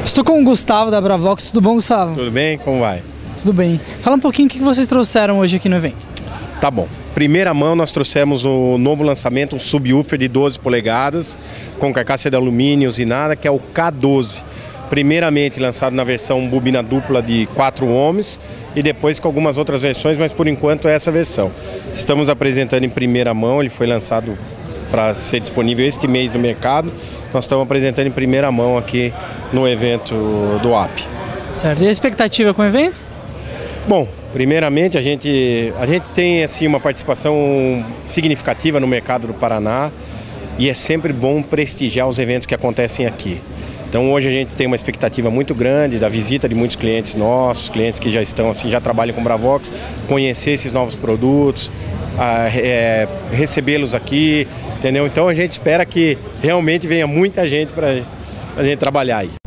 Estou com o Gustavo da Bravox. Tudo bom, Gustavo? Tudo bem? Como vai? Tudo bem. Fala um pouquinho o que vocês trouxeram hoje aqui no evento. Tá bom. Primeira mão, nós trouxemos o novo lançamento, um subwoofer de 12 polegadas, com carcaça de alumínio usinada, que é o K12. Primeiramente lançado na versão bobina dupla de 4 ohms e depois com algumas outras versões, mas por enquanto é essa versão. Estamos apresentando em primeira mão, ele foi lançado para ser disponível este mês no mercado. Nós estamos apresentando em primeira mão aqui no evento do AP. Certo. E a expectativa com o evento? Bom, primeiramente a gente tem assim uma participação significativa no mercado do Paraná e é sempre bom prestigiar os eventos que acontecem aqui. Então hoje a gente tem uma expectativa muito grande da visita de muitos clientes nossos, clientes que já estão assim, já trabalham com Bravox, conhecer esses novos produtos, recebê-los aqui, entendeu? Então a gente espera que realmente venha muita gente para a gente trabalhar aí.